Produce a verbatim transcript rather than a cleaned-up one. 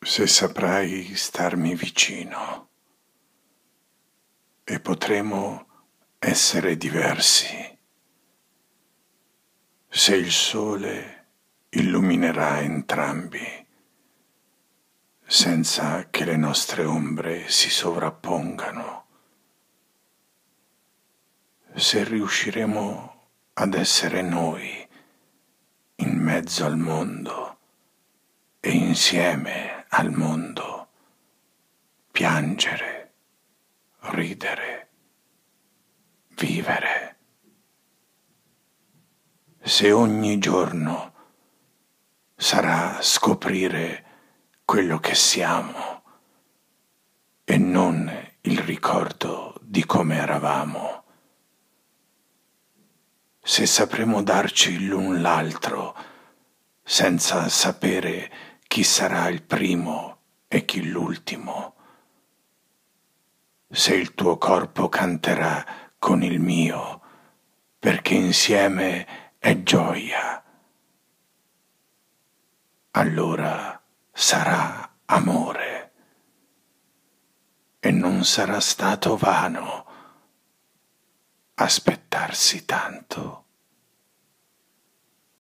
se saprai starmi vicino e potremo essere diversi, se il sole illuminerà entrambi, senza che le nostre ombre si sovrappongano, se riusciremo ad essere noi in mezzo al mondo e insieme al mondo, piangere, ridere, vivere. Se ogni giorno sarà scoprire quello che siamo e non il ricordo di come eravamo, se sapremo darci l'un l'altro senza sapere chi sarà il primo e chi l'ultimo, se il tuo corpo canterà con il mio, perché insieme è gioia, allora sarà amore e non sarà stato vano aspettarsi tanto.